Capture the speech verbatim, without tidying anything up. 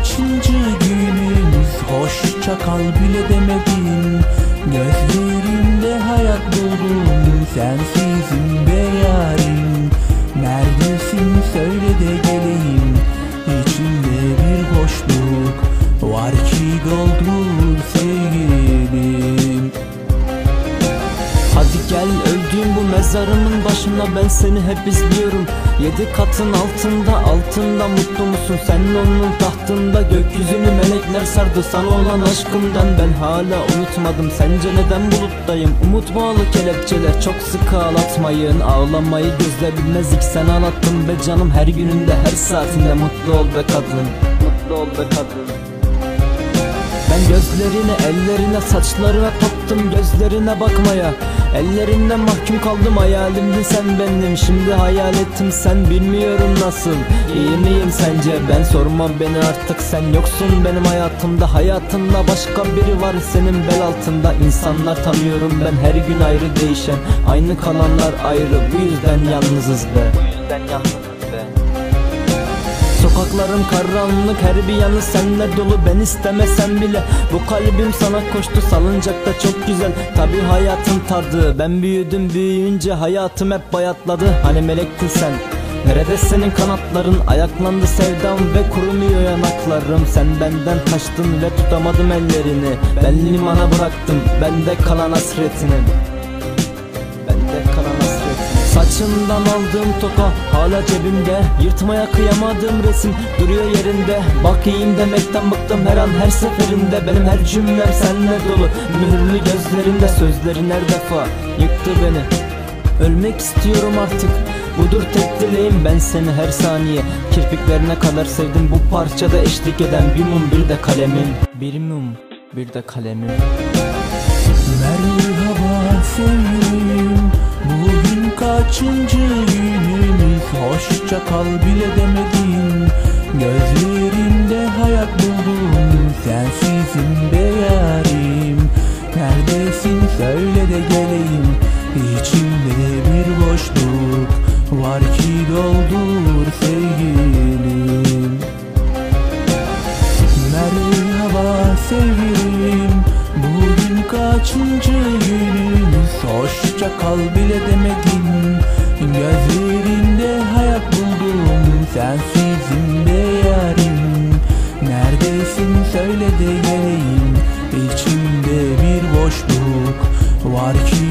kaçıncı günümüz, hoşça kal bile demedin. Gözlerimde hayat buldum, sensizim be yarim. Neredesin söyle de geleyim, İçimde bir boşluk var ki doldur sevgilim. Hadi gel öldüğüm bu mezarımın başına, ben seni hep izliyorum. Yedi katın altında, altında mutlu musun? Sen onun tahtında, gökyüzünü melekler sardı sana olan aşkımdan. Ben hala unutmadım, sence neden buluttayım? Umut bağlı kelepçeler çok sıkı ağlatmayın. Ağlamayı gözler bilmez, ilk sen ağlattın be canım. Her gününde her saatinde mutlu ol be kadın, mutlu ol be kadın. Ben gözlerine, ellerine, saçlarına taktım, gözlerine bakmaya. Ellerinden mahkum kaldım, hayalimdin sen benim. Şimdi hayal ettim, sen bilmiyorum nasıl. İyi miyim sence? Ben sormam beni artık, sen yoksun benim hayatımda. Hayatında başka biri var senin bel altında. İnsanlar tanıyorum ben, her gün ayrı değişen. Aynı kalanlar ayrı, bu yüzden yalnızız be. Bu yüzden yalnızız be. Sokakların karanlık, her bir yanı senle dolu. Ben istemesem bile bu kalbim sana koştu. Salıncakta çok güzel tabi hayatın tadı. Ben büyüdüm, büyüyünce hayatım hep bayatladı. Hani melektin sen, nerede senin kanatların? Ayaklandı sevdam ve kurumuyor yanaklarım. Sen benden kaçtın ve tutamadım ellerini. Ben limana bıraktım bende kalan hasretini, bende kalan hasretini. Saçından aldığım toka hala cebimde, yırtmaya kıyamadığım resim duruyor yerinde. Bak iyiyim demekten bıktım her an her seferinde. Benim her cümlem seninle dolu, mühürlü gözlerinde. Sözlerin her defa yıktı beni. Ölmek istiyorum artık, budur tek dileğim. Ben seni her saniye kirpiklerine kadar sevdim. Bu parçada eşlik eden bir mum bir de kalemim, bir mum bir de kalemim. Merhaba sevgilim, bugün kaçıncı günümüz, hoşça kal bile demedin. Gözlerimde hayat buldum, sensizim be yarim. Neredesin söyle de geleyim, İçimde bir boşluk var ki doldur sevgilim. Merhaba sevgilim, bugün kaçıncı günümüz, hoşça kal bile demedin. Gözlerinde hayat buldum, sensizim be yarim. Neredesin söyle de geleyim, İçimde bir boşluk var ki